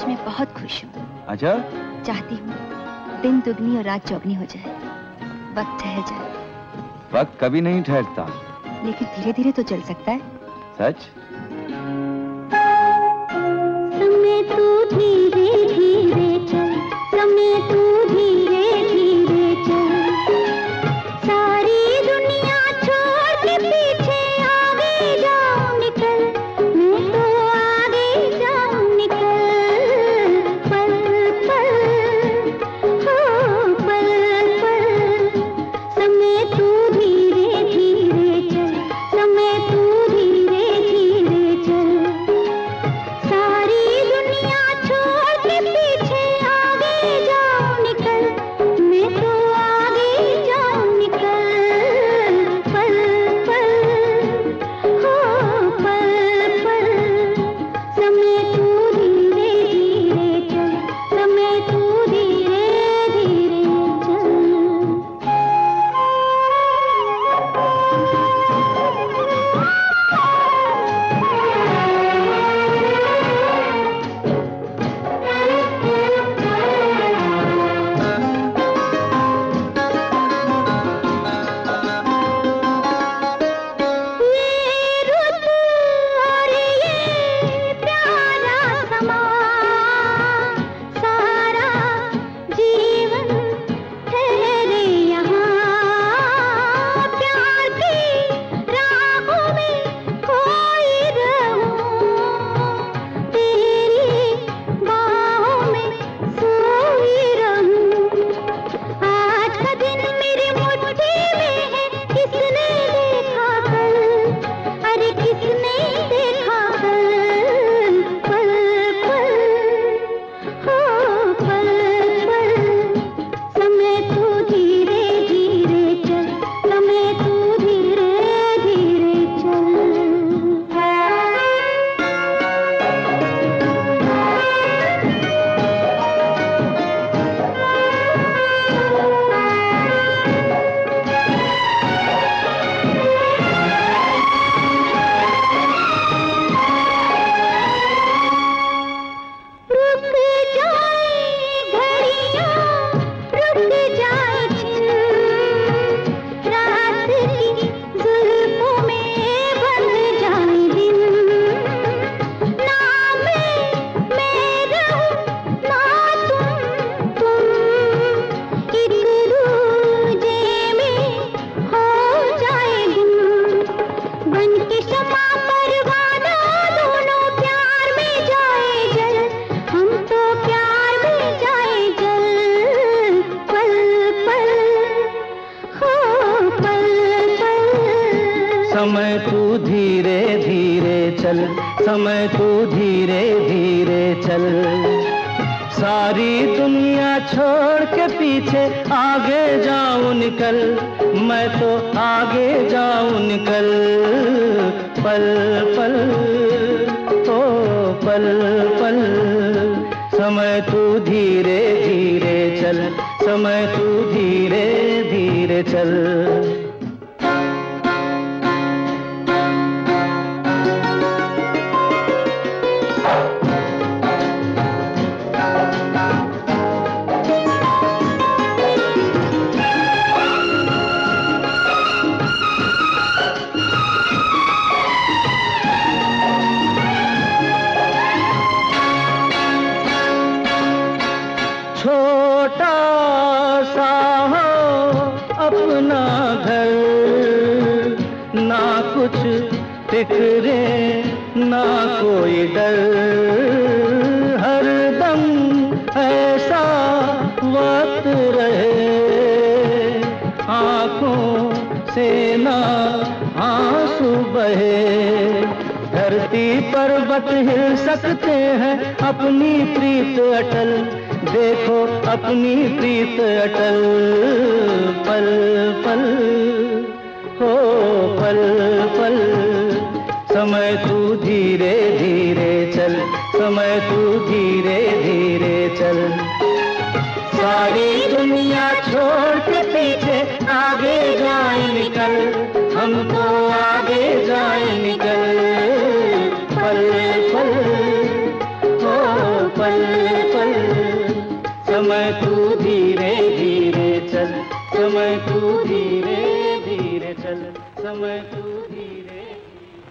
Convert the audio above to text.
आज मैं बहुत खुश हूँ। अच्छा? चाहती हूँ दिन दुगनी और रात चौगनी हो जाए, वक्त ठहर जाए। वक्त कभी नहीं ठहरता, लेकिन धीरे धीरे तो चल सकता है। सच? समय तू धीरे धीरे चल, समय तू धीरे धीरे चल, सारी दुनिया छोड़ के पीछे आगे जाऊं निकल, मैं तो आगे जाऊं निकल, पल पल हो पल पल, समय तू धीरे धीरे चल, समय तू धीरे धीरे चल, सारी दुनिया छोड़ के पीछे आगे जाऊं निकल, मैं तो आगे जाऊं निकल, पल पल हो पल पल, समय तू धीरे धीरे चल, समय तू धीरे धीरे समय तू धीरे धीरे चल, समय तू धीरे धीरे चल, सारी दुनिया छोड़ के पीछे आगे जाऊं निकल, मैं तो आगे जाऊं निकल, पल पल ओ पल पल, समय तू धीरे धीरे चल, समय तू धीरे धीरे चल। छोटा सा हो अपना घर, ना कुछ फिक्रे ना कोई डर, हर दम ऐसा वक्त रहे, आँखों से ना आंसू बहे, धरती पर्वत हिल सकते हैं अपनी प्रीत अटल, देखो अपनी प्रीत अटल, पल पल हो पल पल, समय तू धीरे धीरे चल, समय तू धीरे धीरे चल, सारी दुनिया छोड़ के पीछे आगे जाए निकल, हम तो आगे जाए निकल, पल पल हो पल। समय तू धीरे धीरे चल, समय तू